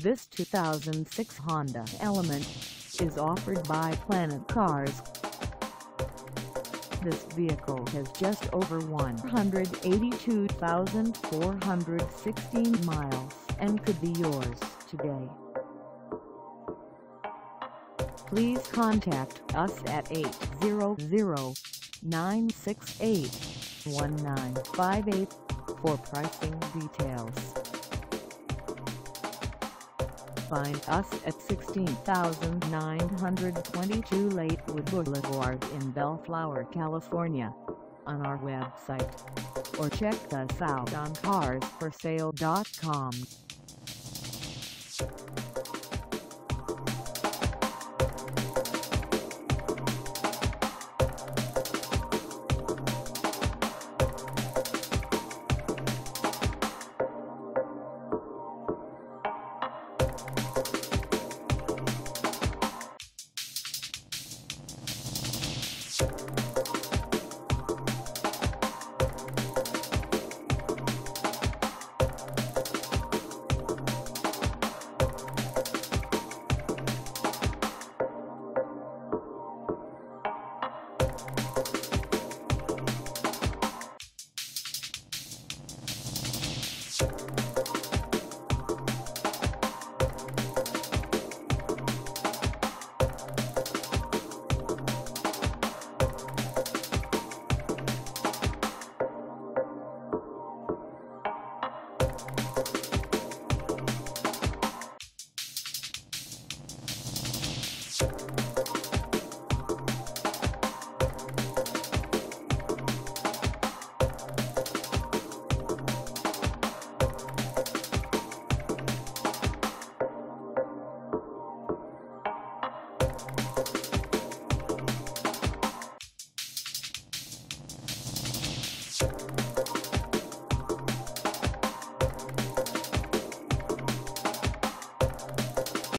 This 2006 Honda Element is offered by Planet Cars. This vehicle has just over 182,416 miles and could be yours today. Please contact us at 800-968-1958 for pricing details. Find us at 16922 Lakewood Boulevard in Bellflower, California, on our website, or check us out on carsforsale.com.